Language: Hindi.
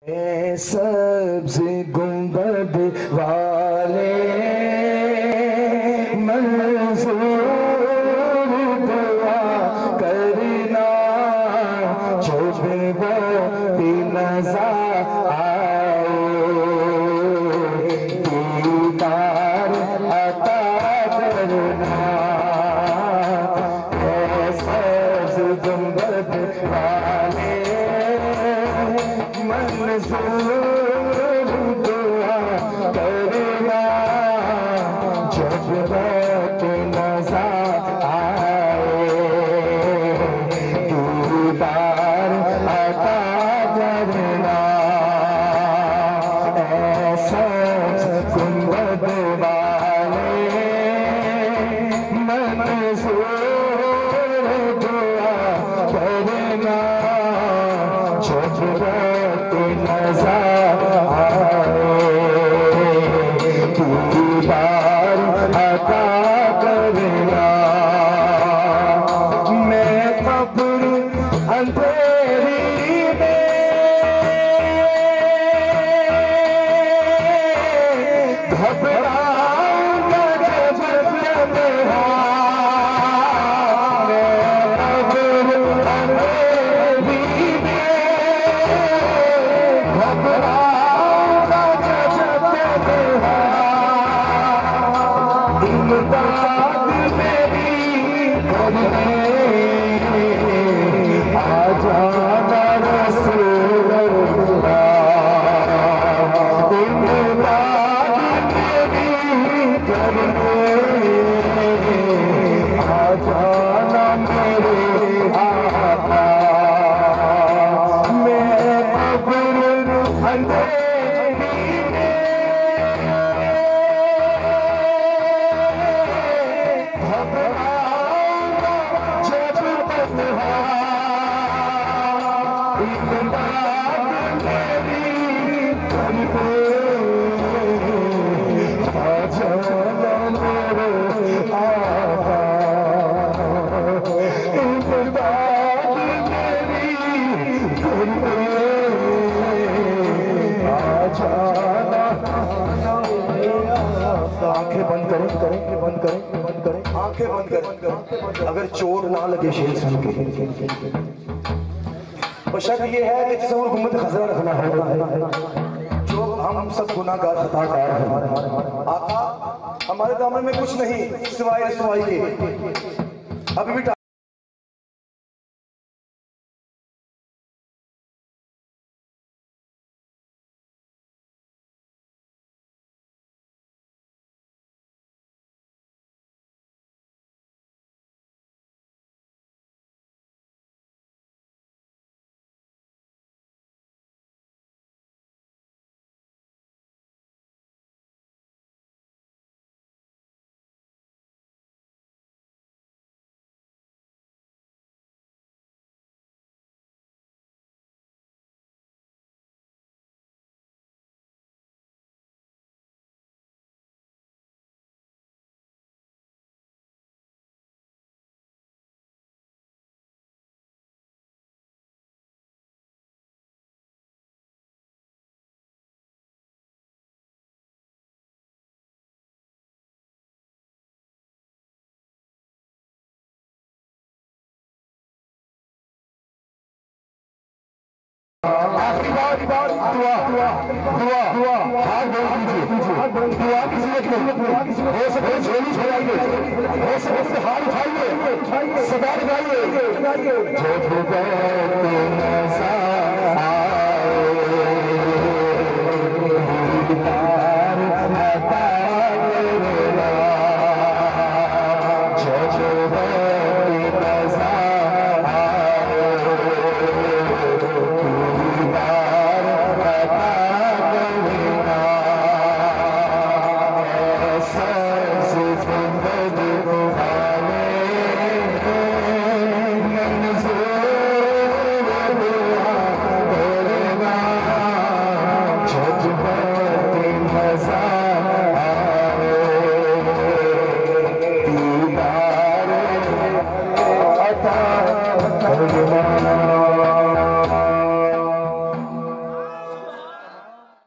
सब्ज गुंबद वाले मंजूर दुआ करना जब भी नज़र आए दीदार अता करना। सब्ज गुंबद वाले मंजूर दुआ करना जब रात नज़र आए दीदार अता करना। ऐसा गुंबद वाले मंजूर दुआ करना जब रात नज़र आए दीदार अता करना। मैं कब्र अंधेरी में घबराऊंगा जब तन्हा। इमदाद मेरी करने आ जाना रसूल अल्लाह। इमदाद मेरी करने आ जाना मेरे आका। मैं कब्र अंधेरी में घबराऊंगा जब तन्हा। इमदाद मेरी करने आ जाना मेरे आका। इमदाद मेरी करने आ जाना। आंखें बंद करें आंखें बंद करें अगर चोट ना लगे शेर सुन के। और शर्त ये है कि तस्वुर गुम्बद खज़रा रखना होगा जो हम सब गुनाहगार खताकार हैं। आका हमारे दामन में कुछ नहीं सिवाय रसवाई के। अभी भी आखिरी बार दुआ हाथ बोल दीजिए। दुआ किसी ने हो सके झोली छोड़ाइए, हो सके हाथ उठाइए, सदा लगाइए।